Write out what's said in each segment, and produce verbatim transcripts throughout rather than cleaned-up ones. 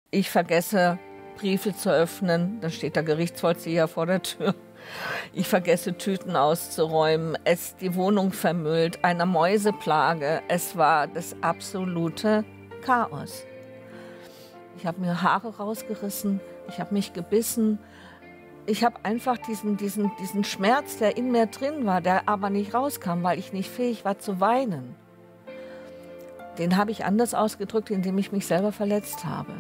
Ich vergesse, Briefe zu öffnen, dann steht der Gerichtsvollzieher vor der Tür. Ich vergesse, Tüten auszuräumen, es die Wohnung vermüllt, eine Mäuseplage. Es war das absolute Chaos. Ich habe mir Haare rausgerissen, ich habe mich gebissen. Ich habe einfach diesen, diesen, diesen Schmerz, der in mir drin war, der aber nicht rauskam, weil ich nicht fähig war zu weinen. Den habe ich anders ausgedrückt, indem ich mich selber verletzt habe.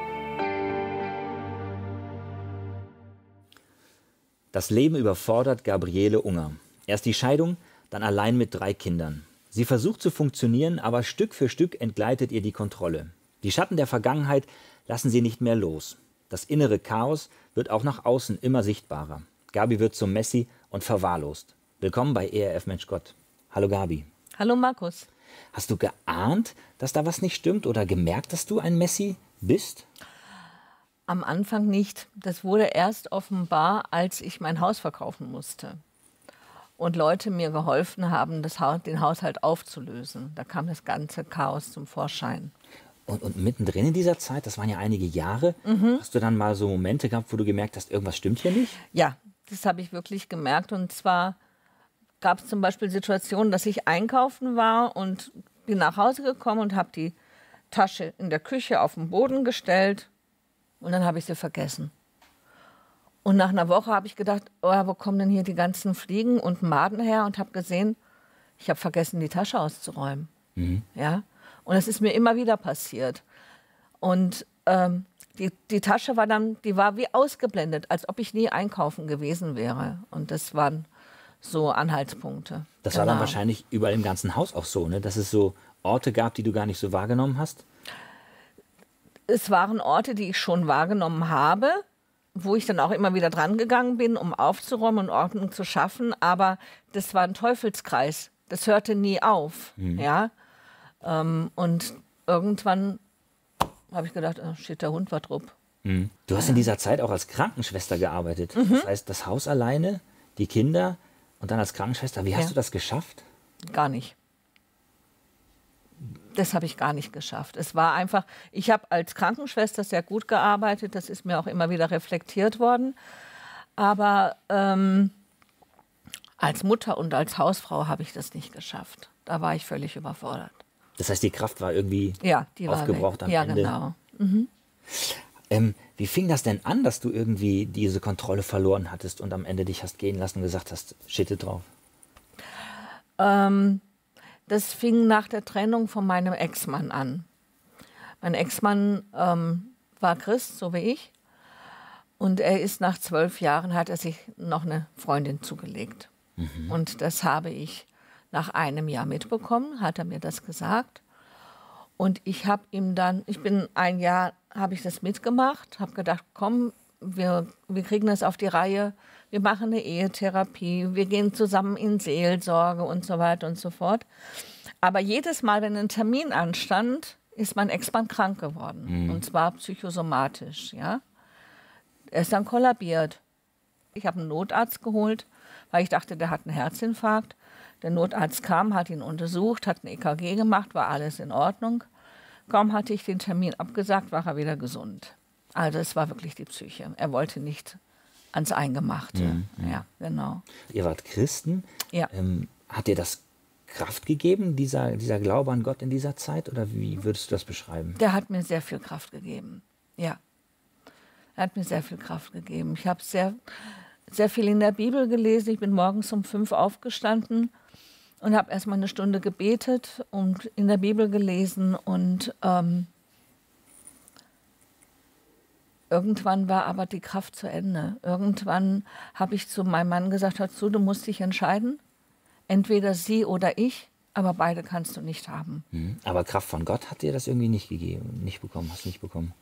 Das Leben überfordert Gabriele Unger. Erst die Scheidung, dann allein mit drei Kindern. Sie versucht zu funktionieren, aber Stück für Stück entgleitet ihr die Kontrolle. Die Schatten der Vergangenheit lassen sie nicht mehr los. Das innere Chaos wird auch nach außen immer sichtbarer. Gabi wird zum Messi und verwahrlost. Willkommen bei E R F Mensch Gott. Hallo Gabi. Hallo Markus. Hast du geahnt, dass da was nicht stimmt oder gemerkt, dass du ein Messi bist? Am Anfang nicht. Das wurde erst offenbar, als ich mein Haus verkaufen musste. Und Leute mir geholfen haben, das Haus, den Haushalt aufzulösen. Da kam das ganze Chaos zum Vorschein. Und, und mittendrin in dieser Zeit, das waren ja einige Jahre, mhm. hast du dann mal so Momente gehabt, wo du gemerkt hast, irgendwas stimmt hier nicht? Ja, das habe ich wirklich gemerkt. Und zwar gab es zum Beispiel Situationen, dass ich einkaufen war und bin nach Hause gekommen und habe die Tasche in der Küche auf den Boden gestellt. Und dann habe ich sie vergessen. Und nach einer Woche habe ich gedacht, oh, wo kommen denn hier die ganzen Fliegen und Maden her? Und habe gesehen, ich habe vergessen, die Tasche auszuräumen. Mhm. Ja? Und das ist mir immer wieder passiert. Und ähm, die, die Tasche war dann, die war wie ausgeblendet, als ob ich nie einkaufen gewesen wäre. Und das waren so Anhaltspunkte. Das genau. war dann wahrscheinlich überall im ganzen Haus auch so, ne? Dass es so Orte gab, die du gar nicht so wahrgenommen hast? Es waren Orte, die ich schon wahrgenommen habe, wo ich dann auch immer wieder dran gegangen bin, um aufzuräumen und Ordnung zu schaffen. Aber das war ein Teufelskreis. Das hörte nie auf. Mhm. Ja? Ähm, und irgendwann habe ich gedacht, oh, shit, der Hund war drupp. Mhm. Du hast in dieser Zeit auch als Krankenschwester gearbeitet. Mhm. Das heißt, das Haus alleine, die Kinder und dann als Krankenschwester. Wie hast ja. du das geschafft? Gar nicht. Das habe ich gar nicht geschafft. Es war einfach, ich habe als Krankenschwester sehr gut gearbeitet, das ist mir auch immer wieder reflektiert worden. Aber ähm, als Mutter und als Hausfrau habe ich das nicht geschafft. Da war ich völlig überfordert. Das heißt, die Kraft war irgendwie ja, die war aufgebraucht weg. am ja, Ende? Ja, genau. Mhm. Ähm, wie fing das denn an, dass du irgendwie diese Kontrolle verloren hattest und am Ende dich hast gehen lassen und gesagt hast, Schitte drauf? Ähm... Das fing nach der Trennung von meinem Ex-Mann an. Mein Ex-Mann ähm, war Christ, so wie ich. Und er ist nach zwölf Jahren, hat er sich noch eine Freundin zugelegt. Mhm. Und das habe ich nach einem Jahr mitbekommen, hat er mir das gesagt. Und ich habe ihm dann, ich bin ein Jahr, habe ich das mitgemacht, habe gedacht, komm, wir, wir kriegen das auf die Reihe. Wir machen eine Ehetherapie, wir gehen zusammen in Seelsorge und so weiter und so fort. Aber jedes Mal, wenn ein Termin anstand, ist mein Ex-Mann krank geworden. Mhm. Und zwar psychosomatisch. Ja? Er ist dann kollabiert. Ich habe einen Notarzt geholt, weil ich dachte, der hat einen Herzinfarkt. Der Notarzt kam, hat ihn untersucht, hat ein E K G gemacht, war alles in Ordnung. Kaum hatte ich den Termin abgesagt, war er wieder gesund. Also es war wirklich die Psyche. Er wollte nicht ans Eingemachte. Mhm. Ja, genau. Ihr wart Christen. Ja. Ähm, hat dir das Kraft gegeben, dieser, dieser Glaube an Gott in dieser Zeit? Oder wie würdest du das beschreiben? Der hat mir sehr viel Kraft gegeben. Ja. Er hat mir sehr viel Kraft gegeben. Ich habe sehr, sehr viel in der Bibel gelesen. Ich bin morgens um fünf aufgestanden und habe erst mal eine Stunde gebetet und in der Bibel gelesen. Und ähm, irgendwann war aber die Kraft zu Ende. Irgendwann habe ich zu meinem Mann gesagt, hör zu, du musst dich entscheiden. Entweder sie oder ich, aber beide kannst du nicht haben. Mhm. Aber Kraft von Gott hat dir das irgendwie nicht gegeben, nicht bekommen, hast du nicht bekommen?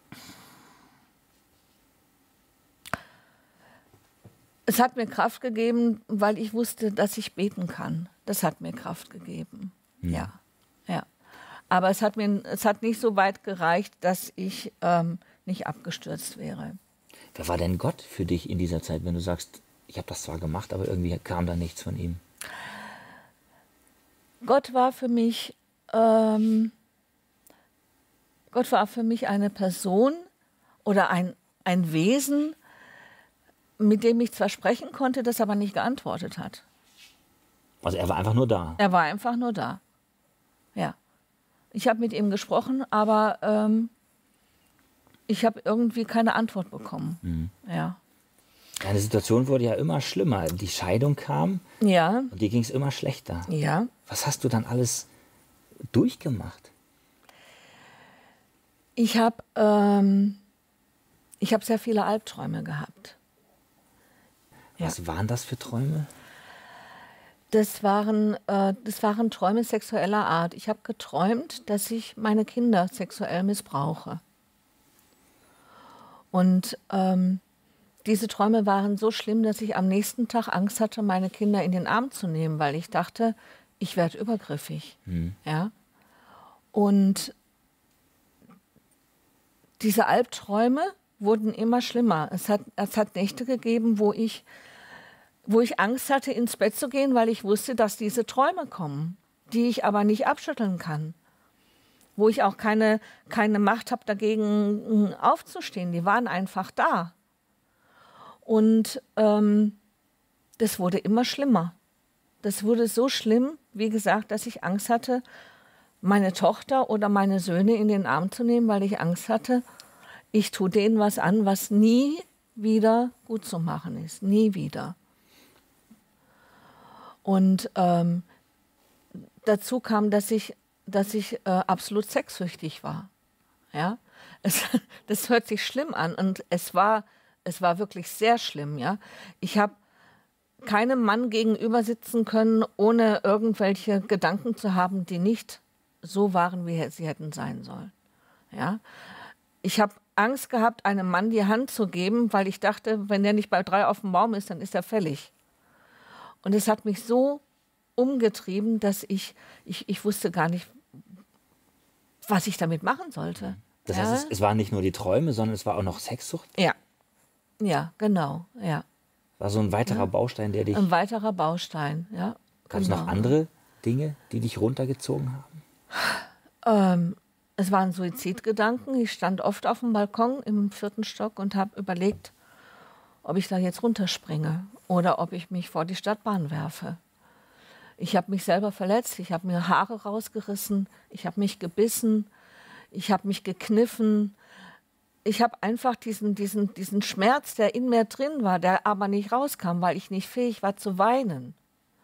Es hat mir Kraft gegeben, weil ich wusste, dass ich beten kann. Das hat mir Kraft gegeben. Mhm. Ja, ja. Aber es hat mir, es hat nicht so weit gereicht, dass ich ähm, nicht abgestürzt wäre. Wer war denn Gott für dich in dieser Zeit, wenn du sagst, ich habe das zwar gemacht, aber irgendwie kam da nichts von ihm? Gott war für mich ähm, Gott war für mich eine Person oder ein, ein Wesen, mit dem ich zwar sprechen konnte, das aber nicht geantwortet hat. Also er war einfach nur da. Er war einfach nur da. Ja. Ich habe mit ihm gesprochen, aber ähm, ich habe irgendwie keine Antwort bekommen. Mhm. Ja. Deine Situation wurde ja immer schlimmer. Die Scheidung kam ja. und dir ging es immer schlechter. Ja. Was hast du dann alles durchgemacht? Ich habe ähm, ich hab sehr viele Albträume gehabt. Was ja. waren das für Träume? Das waren, äh, das waren Träume sexueller Art. Ich habe geträumt, dass ich meine Kinder sexuell missbrauche. Und ähm, diese Träume waren so schlimm, dass ich am nächsten Tag Angst hatte, meine Kinder in den Arm zu nehmen, weil ich dachte, ich werde übergriffig. Hm. Ja? Und diese Albträume wurden immer schlimmer. Es hat, es hat Nächte gegeben, wo ich wo ich Angst hatte, ins Bett zu gehen, weil ich wusste, dass diese Träume kommen, die ich aber nicht abschütteln kann. Wo ich auch keine, keine Macht habe, dagegen aufzustehen. Die waren einfach da. Und ähm, das wurde immer schlimmer. Das wurde so schlimm, wie gesagt, dass ich Angst hatte, meine Tochter oder meine Söhne in den Arm zu nehmen, weil ich Angst hatte, ich tue denen was an, was nie wieder gut zu machen ist. Nie wieder. Und ähm, dazu kam, dass ich, dass ich äh, absolut sexsüchtig war. Ja? Es, das hört sich schlimm an und es war, es war wirklich sehr schlimm. Ja? Ich habe keinem Mann gegenüber sitzen können, ohne irgendwelche Gedanken zu haben, die nicht so waren, wie sie hätten sein sollen. Ja? Ich habe Angst gehabt, einem Mann die Hand zu geben, weil ich dachte, wenn der nicht bei drei auf dem Baum ist, dann ist er fällig. Und es hat mich so umgetrieben, dass ich, ich, ich wusste gar nicht, was ich damit machen sollte. Das ja? heißt, es, es waren nicht nur die Träume, sondern es war auch noch Sexsucht? Ja, ja, genau, ja. War so ein weiterer ja. Baustein, der dich... Ein weiterer Baustein, ja. Gab es genau. noch andere Dinge, die dich runtergezogen haben? Ähm, es waren Suizidgedanken. Ich stand oft auf dem Balkon im vierten Stock und habe überlegt, ob ich da jetzt runterspringe oder ob ich mich vor die Stadtbahn werfe. Ich habe mich selber verletzt, ich habe mir Haare rausgerissen, ich habe mich gebissen, ich habe mich gekniffen. Ich habe einfach diesen, diesen, diesen Schmerz, der in mir drin war, der aber nicht rauskam, weil ich nicht fähig war zu weinen.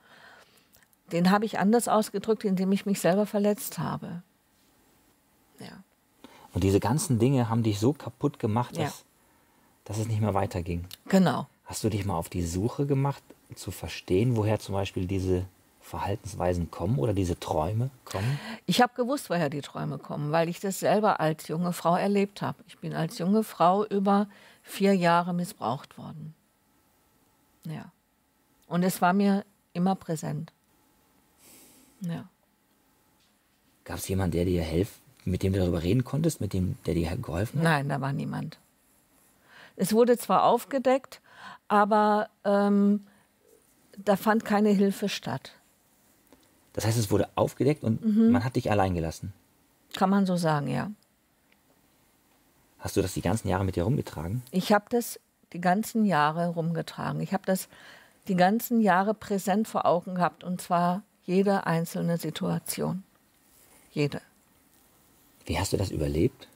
Den habe ich anders ausgedrückt, indem ich mich selber verletzt habe. Ja. Und diese ganzen Dinge haben dich so kaputt gemacht, dass, ja. dass es nicht mehr weiterging. Genau. Hast du dich mal auf die Suche gemacht, zu verstehen, woher zum Beispiel diese Verhaltensweisen kommen oder diese Träume kommen? Ich habe gewusst, woher die Träume kommen, weil ich das selber als junge Frau erlebt habe. Ich bin als junge Frau über vier Jahre missbraucht worden. Ja. Und es war mir immer präsent. Ja. Gab es jemanden, der dir hilft, mit dem du darüber reden konntest, mit dem, der dir geholfen hat? Nein, da war niemand. Es wurde zwar aufgedeckt, aber ähm, da fand keine Hilfe statt. Das heißt, es wurde aufgedeckt und mhm. man hat dich allein gelassen? Kann man so sagen, ja. Hast du das die ganzen Jahre mit dir rumgetragen? Ich habe das die ganzen Jahre rumgetragen. Ich habe das die ganzen Jahre präsent vor Augen gehabt, und zwar jede einzelne Situation. Jede. Wie hast du das überlebt?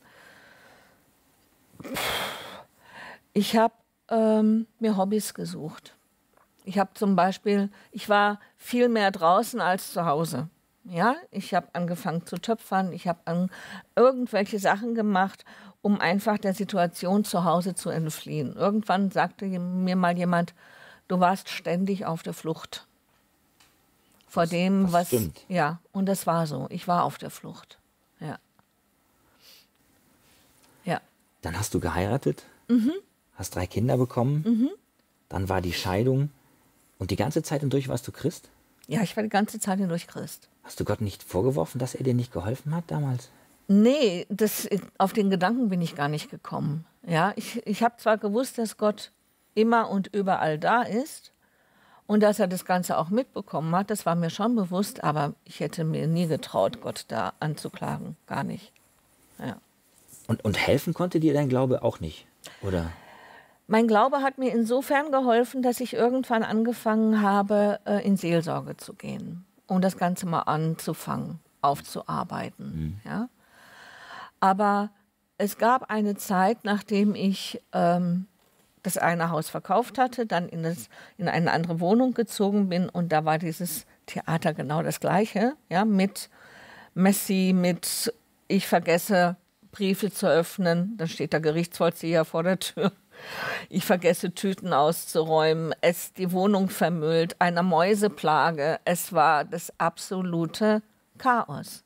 Ich habe ähm, mir Hobbys gesucht. Ich habe zum Beispiel, ich war viel mehr draußen als zu Hause. Ja, ich habe angefangen zu töpfern, ich habe an irgendwelche Sachen gemacht, um einfach der Situation zu Hause zu entfliehen. Irgendwann sagte mir mal jemand, du warst ständig auf der Flucht. Vor das, dem, das was... Stimmt. Ja, und das war so. Ich war auf der Flucht. Ja. Ja. Dann hast du geheiratet, mhm. hast drei Kinder bekommen, mhm. dann war die Scheidung und die ganze Zeit hindurch warst du Christ? Ja, ich war die ganze Zeit hindurch Christ. Hast du Gott nicht vorgeworfen, dass er dir nicht geholfen hat damals? Nee, das, auf den Gedanken bin ich gar nicht gekommen. Ja, ich, ich habe zwar gewusst, dass Gott immer und überall da ist und dass er das Ganze auch mitbekommen hat, das war mir schon bewusst, aber ich hätte mir nie getraut, Gott da anzuklagen, gar nicht. ja. Und, und helfen konnte dir dein Glaube auch nicht, oder? Mein Glaube hat mir insofern geholfen, dass ich irgendwann angefangen habe, äh, in Seelsorge zu gehen, um das Ganze mal anzufangen, aufzuarbeiten. Mhm. Ja? Aber es gab eine Zeit, nachdem ich ähm, das eine Haus verkauft hatte, dann in, das, in eine andere Wohnung gezogen bin und da war dieses Theater genau das Gleiche, ja, mit Messi, mit ich vergesse Briefe zu öffnen, dann steht der Gerichtsvollzieher vor der Tür. Ich vergesse Tüten auszuräumen, es die Wohnung vermüllt, eine Mäuseplage. Es war das absolute Chaos.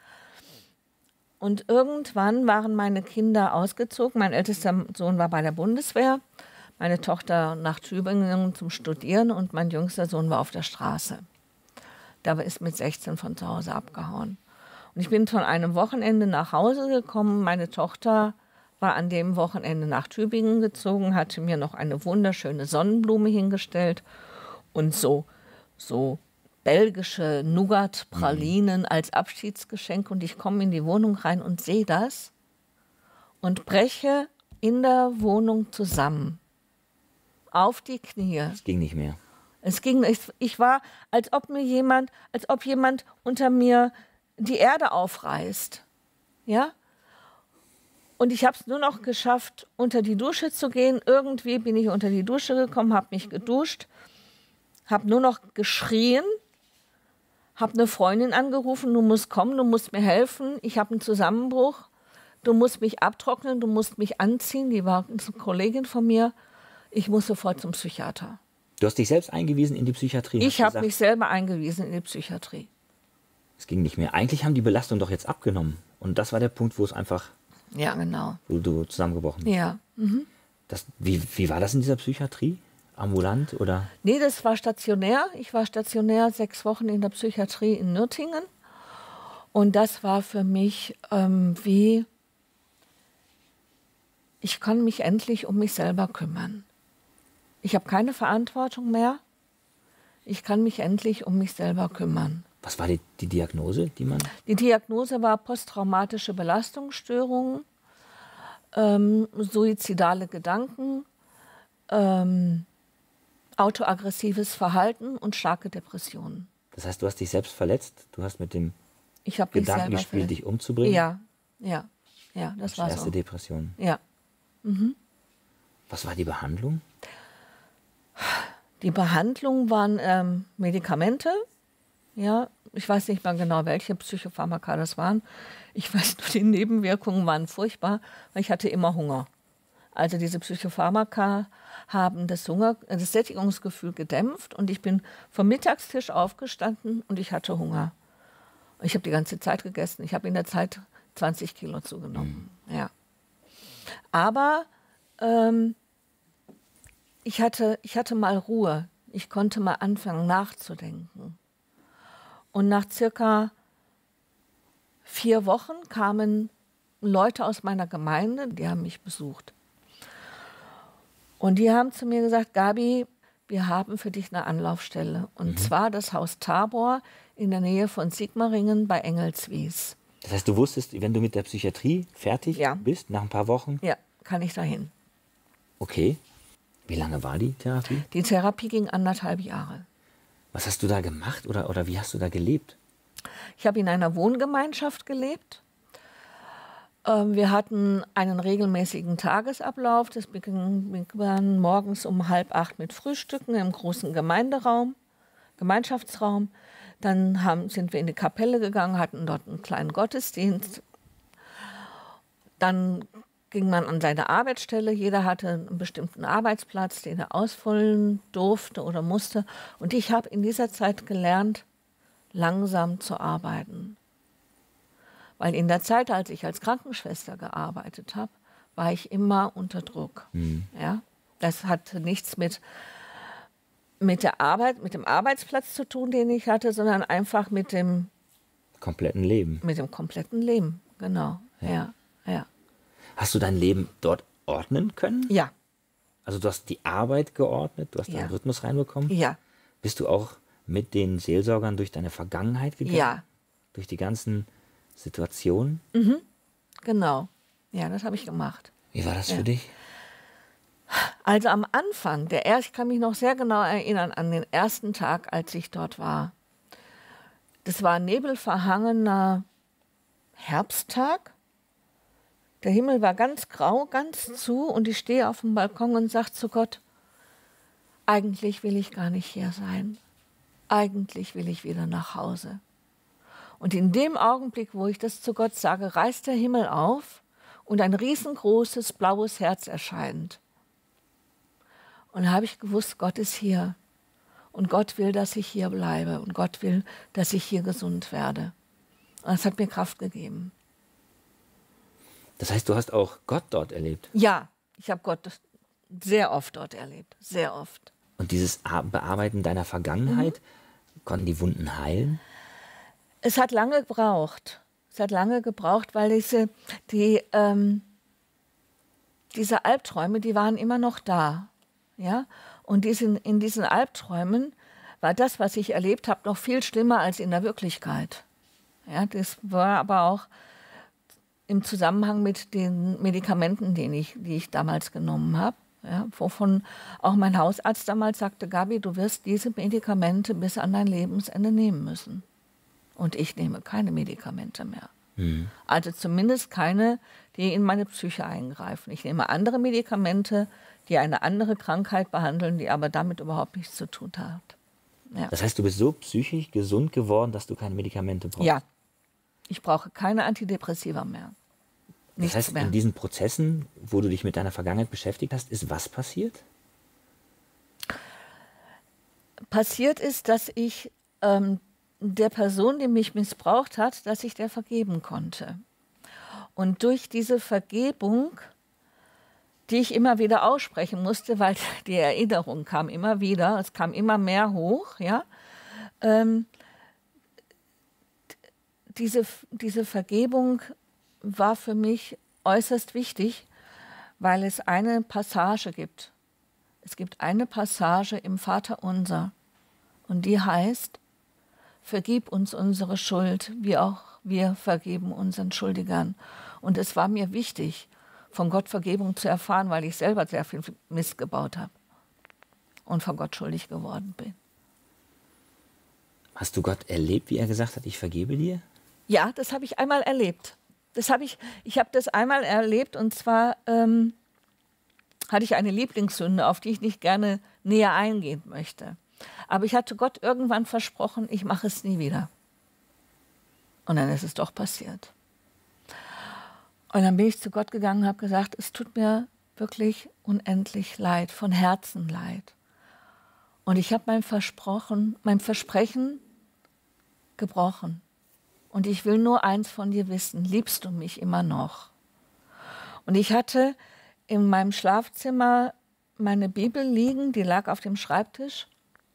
Und irgendwann waren meine Kinder ausgezogen. Mein ältester Sohn war bei der Bundeswehr, meine Tochter nach Tübingen zum Studieren und mein jüngster Sohn war auf der Straße. Der ist mit sechzehn von zu Hause abgehauen. Und ich bin von einem Wochenende nach Hause gekommen. Meine Tochter war an dem Wochenende nach Tübingen gezogen, hatte mir noch eine wunderschöne Sonnenblume hingestellt und so, so belgische Nougat-Pralinen mhm. als Abschiedsgeschenk. Und ich komme in die Wohnung rein und sehe das und breche in der Wohnung zusammen. Auf die Knie. Es ging nicht mehr. Es ging, ich, ich war, als ob mir jemand, als ob jemand unter mir die Erde aufreißt. Ja? Und ich habe es nur noch geschafft, unter die Dusche zu gehen. Irgendwie bin ich unter die Dusche gekommen, habe mich geduscht, habe nur noch geschrien, habe eine Freundin angerufen, du musst kommen, du musst mir helfen, ich habe einen Zusammenbruch, du musst mich abtrocknen, du musst mich anziehen. Die war eine Kollegin von mir, ich muss sofort zum Psychiater. Du hast dich selbst eingewiesen in die Psychiatrie? Ich habe mich selber eingewiesen in die Psychiatrie. Es ging nicht mehr. Eigentlich haben die Belastungen doch jetzt abgenommen. Und das war der Punkt, wo es einfach... Ja, genau. Wo du zusammengebrochen bist. Ja. Mhm. Das, wie, wie war das in dieser Psychiatrie? Ambulant oder? Nee, das war stationär. Ich war stationär sechs Wochen in der Psychiatrie in Nürtingen. Und das war für mich ähm, wie, ich kann mich endlich um mich selber kümmern. Ich habe keine Verantwortung mehr. Ich kann mich endlich um mich selber kümmern. Was war die, die Diagnose, die man... Die Diagnose war posttraumatische Belastungsstörungen, ähm, suizidale Gedanken, ähm, autoaggressives Verhalten und starke Depressionen. Das heißt, du hast dich selbst verletzt? Du hast mit dem ich hab Gedanken mich gespielt, dich umzubringen? Ja, ja, ja, das, das war erste so. Depression? Ja. Mhm. Was war die Behandlung? Die Behandlung waren ähm, Medikamente. Ja, ich weiß nicht mehr genau, welche Psychopharmaka das waren. Ich weiß nur, die Nebenwirkungen waren furchtbar, weil ich hatte immer Hunger. Also diese Psychopharmaka haben das Hunger, das Sättigungsgefühl gedämpft und ich bin vom Mittagstisch aufgestanden und ich hatte Hunger. Ich habe die ganze Zeit gegessen. Ich habe in der Zeit zwanzig Kilo zugenommen. Mhm. Ja. Aber ähm, ich hatte, ich hatte mal Ruhe. Ich konnte mal anfangen nachzudenken. Und nach circa vier Wochen kamen Leute aus meiner Gemeinde, die haben mich besucht. Und die haben zu mir gesagt, Gabi, wir haben für dich eine Anlaufstelle. Und mhm. zwar das Haus Tabor in der Nähe von Sigmaringen bei Engelswies. Das heißt, du wusstest, wenn du mit der Psychiatrie fertig ja. bist, nach ein paar Wochen? Ja, kann ich dahin. Okay. Wie lange war die Therapie? Die Therapie ging anderthalb Jahre. Was hast du da gemacht oder, oder wie hast du da gelebt? Ich habe in einer Wohngemeinschaft gelebt. Wir hatten einen regelmäßigen Tagesablauf. Das begann morgens um halb acht mit Frühstücken im großen Gemeinderaum, Gemeinschaftsraum. Dann haben, sind wir in die Kapelle gegangen, hatten dort einen kleinen Gottesdienst. Dann ging man an seine Arbeitsstelle. Jeder hatte einen bestimmten Arbeitsplatz, den er ausfüllen durfte oder musste. Und ich habe in dieser Zeit gelernt, langsam zu arbeiten. Weil in der Zeit, als ich als Krankenschwester gearbeitet habe, war ich immer unter Druck. Mhm. Ja? Das hatte nichts mit, mit der Arbeit, mit dem Arbeitsplatz zu tun, den ich hatte, sondern einfach mit dem kompletten Leben. Mit dem kompletten Leben, genau. Ja. Ja, ja. Hast du dein Leben dort ordnen können? Ja. Also du hast die Arbeit geordnet, du hast ja. deinen Rhythmus reinbekommen? Ja. Bist du auch mit den Seelsorgern durch deine Vergangenheit gegangen? Ja. Durch die ganzen Situationen? Mhm. Genau. Ja, das habe ich gemacht. Wie war das Ja. für dich? Also am Anfang, der er, ich kann mich noch sehr genau erinnern an den ersten Tag, als ich dort war. Das war ein nebelverhangener Herbsttag. Der Himmel war ganz grau, ganz zu und ich stehe auf dem Balkon und sage zu Gott, eigentlich will ich gar nicht hier sein. Eigentlich will ich wieder nach Hause. Und in dem Augenblick, wo ich das zu Gott sage, reißt der Himmel auf und ein riesengroßes blaues Herz erscheint. Und da habe ich gewusst, Gott ist hier. Und Gott will, dass ich hier bleibe. Und Gott will, dass ich hier gesund werde. Und das hat mir Kraft gegeben. Das heißt, du hast auch Gott dort erlebt? Ja, ich habe Gott sehr oft dort erlebt. Sehr oft. Und dieses Bearbeiten deiner Vergangenheit, mhm. konnten die Wunden heilen? Es hat lange gebraucht. Es hat lange gebraucht, weil diese, die, ähm, diese Albträume, die waren immer noch da. Ja? Und diesen, in diesen Albträumen war das, was ich erlebt habe, noch viel schlimmer als in der Wirklichkeit. Ja, das war aber auch im Zusammenhang mit den Medikamenten, die ich, die ich damals genommen habe. Ja, wovon auch mein Hausarzt damals sagte, Gabi, du wirst diese Medikamente bis an dein Lebensende nehmen müssen. Und ich nehme keine Medikamente mehr. Mhm. Also zumindest keine, die in meine Psyche eingreifen. Ich nehme andere Medikamente, die eine andere Krankheit behandeln, die aber damit überhaupt nichts zu tun hat. Ja. Das heißt, du bist so psychisch gesund geworden, dass du keine Medikamente brauchst? Ja, ich brauche keine Antidepressiva mehr. Nichts das heißt, mehr. In diesen Prozessen, wo du dich mit deiner Vergangenheit beschäftigt hast, ist was passiert? Passiert ist, dass ich ähm, der Person, die mich missbraucht hat, dass ich der vergeben konnte. Und durch diese Vergebung, die ich immer wieder aussprechen musste, weil die Erinnerung kam immer wieder, es kam immer mehr hoch, ja, ähm, diese, diese Vergebung war für mich äußerst wichtig, weil es eine Passage gibt. Es gibt eine Passage im Vaterunser und die heißt, vergib uns unsere Schuld, wie auch wir vergeben unseren Schuldigern. Und es war mir wichtig, von Gott Vergebung zu erfahren, weil ich selber sehr viel Mist gebaut habe und vor Gott schuldig geworden bin. Hast du Gott erlebt, wie er gesagt hat, ich vergebe dir? Ja, das habe ich einmal erlebt. Das habe ich, ich habe das einmal erlebt und zwar ähm, hatte ich eine Lieblingssünde, auf die ich nicht gerne näher eingehen möchte. Aber ich hatte Gott irgendwann versprochen, ich mache es nie wieder. Und dann ist es doch passiert. Und dann bin ich zu Gott gegangen und habe gesagt, es tut mir wirklich unendlich leid, von Herzen leid. Und ich habe mein Versprochen, mein Versprechen gebrochen. Und ich will nur eins von dir wissen, liebst du mich immer noch? Und ich hatte in meinem Schlafzimmer meine Bibel liegen, die lag auf dem Schreibtisch.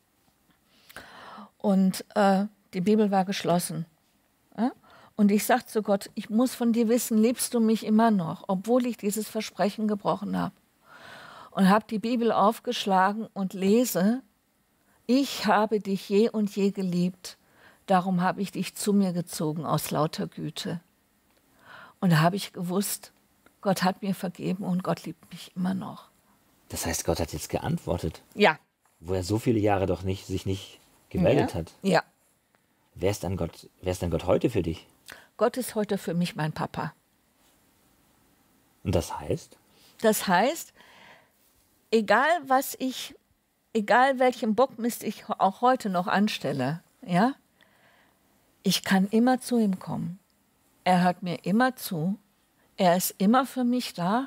Und äh, die Bibel war geschlossen. Ja? Und ich sagte zu Gott, ich muss von dir wissen, liebst du mich immer noch, obwohl ich dieses Versprechen gebrochen habe. Und habe die Bibel aufgeschlagen und lese, ich habe dich je und je geliebt. Darum habe ich dich zu mir gezogen aus lauter Güte. Und da habe ich gewusst, Gott hat mir vergeben und Gott liebt mich immer noch. Das heißt, Gott hat jetzt geantwortet? Ja. Wo er so viele Jahre doch nicht, sich nicht gemeldet ja. hat? Ja. Wer ist dann Gott, wer ist dann Gott heute für dich? Gott ist heute für mich mein Papa. Und das heißt? Das heißt, egal was ich, egal welchen Bockmist ich auch heute noch anstelle, ja, ich kann immer zu ihm kommen. Er hört mir immer zu. Er ist immer für mich da.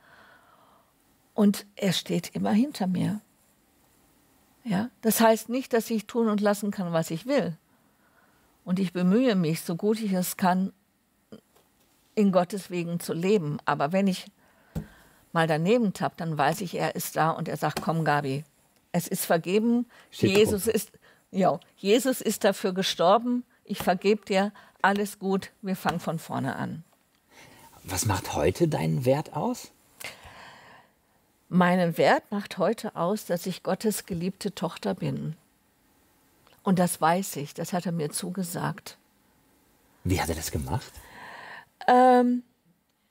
Und er steht immer hinter mir. Ja? Das heißt nicht, dass ich tun und lassen kann, was ich will. Und ich bemühe mich, so gut ich es kann, in Gottes Wegen zu leben. Aber wenn ich mal daneben tappe, dann weiß ich, er ist da und er sagt, komm Gabi, es ist vergeben. Jesus ist, ja, Jesus ist dafür gestorben. Ich vergebe dir, alles gut, wir fangen von vorne an. Was macht heute deinen Wert aus? Meinen Wert macht heute aus, dass ich Gottes geliebte Tochter bin. Und das weiß ich, das hat er mir zugesagt. Wie hat er das gemacht? Ähm,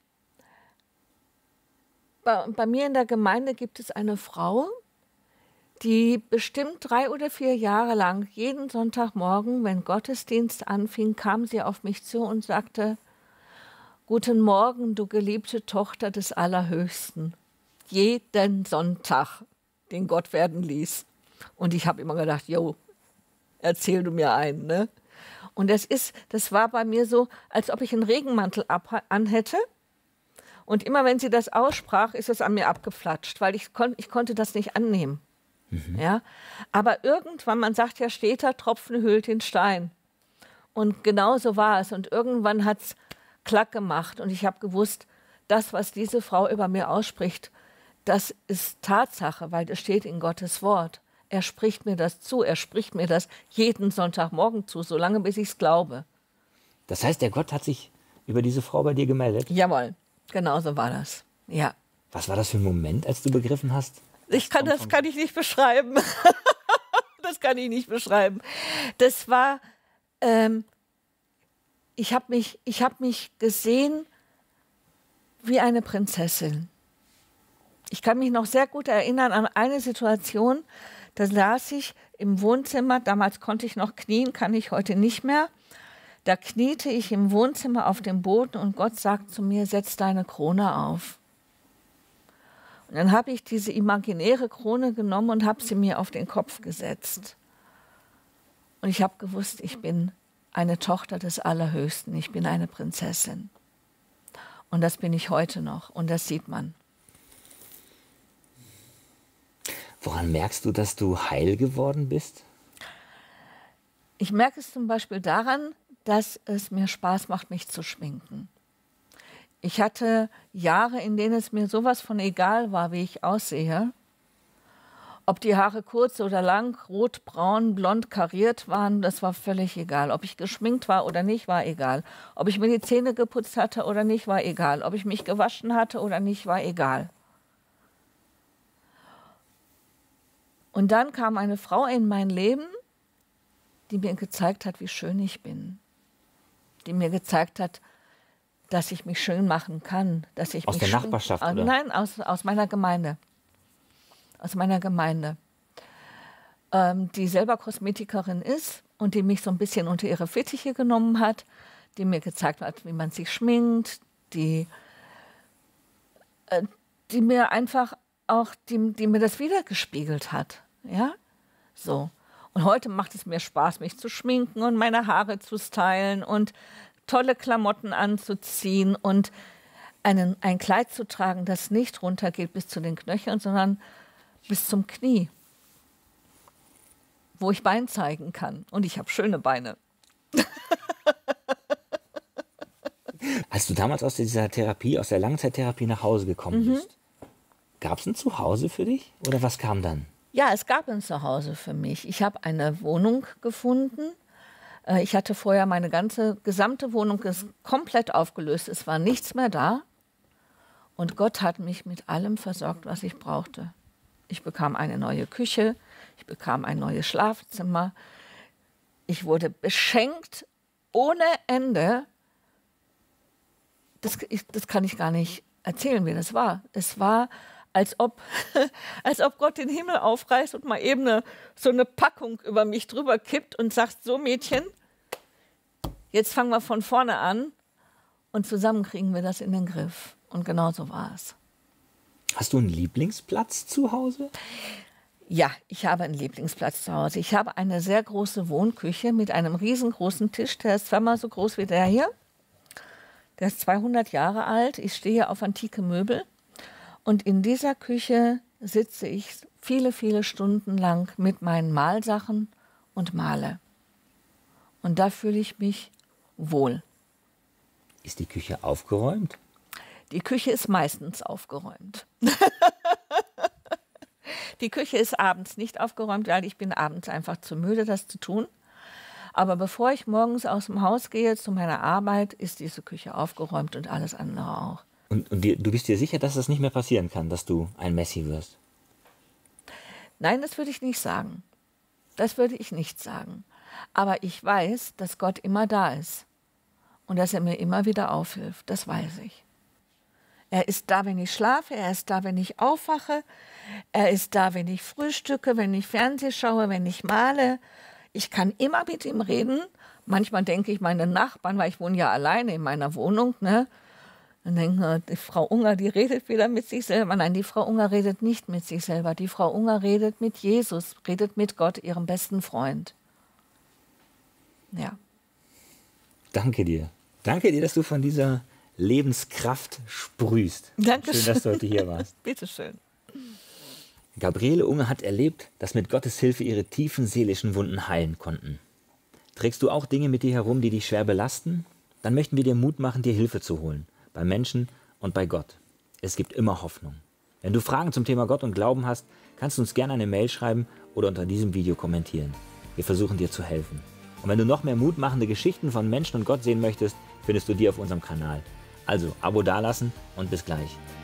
bei, bei mir in der Gemeinde gibt es eine Frau, die bestimmt drei oder vier Jahre lang jeden Sonntagmorgen, wenn Gottesdienst anfing, kam sie auf mich zu und sagte: Guten Morgen, du geliebte Tochter des Allerhöchsten. Jeden Sonntag, den Gott werden ließ. Und ich habe immer gedacht, jo, erzähl du mir einen, ne? Und das ist, das war bei mir so, als ob ich einen Regenmantel anhätte. Und immer wenn sie das aussprach, ist es an mir abgeflatscht, weil ich, kon ich konnte das nicht annehmen. Mhm. Ja? Aber irgendwann, man sagt ja, steter Tropfen höhlt den Stein. Und genau so war es. Und irgendwann hat es Klack gemacht. Und ich habe gewusst, das, was diese Frau über mir ausspricht, das ist Tatsache, weil das steht in Gottes Wort. Er spricht mir das zu, er spricht mir das jeden Sonntagmorgen zu, solange bis ich es glaube. Das heißt, der Gott hat sich über diese Frau bei dir gemeldet? Jawohl, genau so war das, ja. Was war das für ein Moment, als du begriffen hast? Ich kann, das kann ich nicht beschreiben. Das kann ich nicht beschreiben. Das war, ähm, ich habe mich, ich hab mich gesehen wie eine Prinzessin. Ich kann mich noch sehr gut erinnern an eine Situation, da saß ich im Wohnzimmer, damals konnte ich noch knien, kann ich heute nicht mehr. Da kniete ich im Wohnzimmer auf dem Boden und Gott sagt zu mir, setz deine Krone auf. Und dann habe ich diese imaginäre Krone genommen und habe sie mir auf den Kopf gesetzt. Und ich habe gewusst, ich bin eine Tochter des Allerhöchsten, ich bin eine Prinzessin. Und das bin ich heute noch und das sieht man. Woran merkst du, dass du heil geworden bist? Ich merke es zum Beispiel daran, dass es mir Spaß macht, mich zu schminken. Ich hatte Jahre, in denen es mir sowas von egal war, wie ich aussehe. Ob die Haare kurz oder lang, rot, braun, blond, kariert waren, das war völlig egal. Ob ich geschminkt war oder nicht, war egal. Ob ich mir die Zähne geputzt hatte oder nicht, war egal. Ob ich mich gewaschen hatte oder nicht, war egal. Und dann kam eine Frau in mein Leben, die mir gezeigt hat, wie schön ich bin. Die mir gezeigt hat, dass ich mich schön machen kann. Dass ich aus mich der Nachbarschaft, oder? Nein, aus, aus meiner Gemeinde. Aus meiner Gemeinde. Ähm, die selber Kosmetikerin ist und die mich so ein bisschen unter ihre Fittiche genommen hat, die mir gezeigt hat, wie man sich schminkt, die, äh, die mir einfach auch, die, die mir das wiedergespiegelt hat. Ja, so. Und heute macht es mir Spaß, mich zu schminken und meine Haare zu stylen und tolle Klamotten anzuziehen und einen, ein Kleid zu tragen, das nicht runtergeht bis zu den Knöcheln, sondern bis zum Knie, wo ich Bein zeigen kann. Und ich habe schöne Beine. Als du damals aus dieser Therapie, aus der Langzeittherapie nach Hause gekommen Mhm. bist, gab es ein Zuhause für dich oder was kam dann? Ja, es gab ein Zuhause für mich. Ich habe eine Wohnung gefunden. Äh, Ich hatte vorher meine ganze gesamte Wohnung ist komplett aufgelöst. Es war nichts mehr da. Und Gott hat mich mit allem versorgt, was ich brauchte. Ich bekam eine neue Küche, ich bekam ein neues Schlafzimmer. Ich wurde beschenkt ohne Ende. Das, ich, das kann ich gar nicht erzählen, wie das war. Es war, als ob, als ob Gott den Himmel aufreißt und mal eben eine, so eine Packung über mich drüber kippt und sagt, so Mädchen, jetzt fangen wir von vorne an und zusammen kriegen wir das in den Griff. Und genau so war es. Hast du einen Lieblingsplatz zu Hause? Ja, ich habe einen Lieblingsplatz zu Hause. Ich habe eine sehr große Wohnküche mit einem riesengroßen Tisch, der ist zweimal so groß wie der hier. Der ist zweihundert Jahre alt. Ich stehe auf antike Möbel. Und in dieser Küche sitze ich viele, viele Stunden lang mit meinen Malsachen und male. Und da fühle ich mich wohl. Ist die Küche aufgeräumt? Die Küche ist meistens aufgeräumt. Die Küche ist abends nicht aufgeräumt, weil ich bin abends einfach zu müde, das zu tun. Aber bevor ich morgens aus dem Haus gehe zu meiner Arbeit, ist diese Küche aufgeräumt und alles andere auch. Und, und dir, du bist dir sicher, dass das nicht mehr passieren kann, dass du ein Messi wirst? Nein, das würde ich nicht sagen. Das würde ich nicht sagen. Aber ich weiß, dass Gott immer da ist und dass er mir immer wieder aufhilft. Das weiß ich. Er ist da, wenn ich schlafe, er ist da, wenn ich aufwache, er ist da, wenn ich frühstücke, wenn ich Fernseh schaue, wenn ich male. Ich kann immer mit ihm reden. Manchmal denke ich, meine Nachbarn, weil ich wohne ja alleine in meiner Wohnung, ne? Dann denke ich, die Frau Unger, die redet wieder mit sich selber. Nein, die Frau Unger redet nicht mit sich selber. Die Frau Unger redet mit Jesus, redet mit Gott, ihrem besten Freund. Ja. Danke dir. Danke dir, dass du von dieser Lebenskraft sprühst. Dankeschön. Schön, dass du heute hier warst. Bitteschön. Gabriele Unger hat erlebt, dass mit Gottes Hilfe ihre tiefen seelischen Wunden heilen konnten. Trägst du auch Dinge mit dir herum, die dich schwer belasten? Dann möchten wir dir Mut machen, dir Hilfe zu holen. Bei Menschen und bei Gott. Es gibt immer Hoffnung. Wenn du Fragen zum Thema Gott und Glauben hast, kannst du uns gerne eine Mail schreiben oder unter diesem Video kommentieren. Wir versuchen dir zu helfen. Und wenn du noch mehr mutmachende Geschichten von Menschen und Gott sehen möchtest, findest du die auf unserem Kanal. Also Abo dalassen und bis gleich.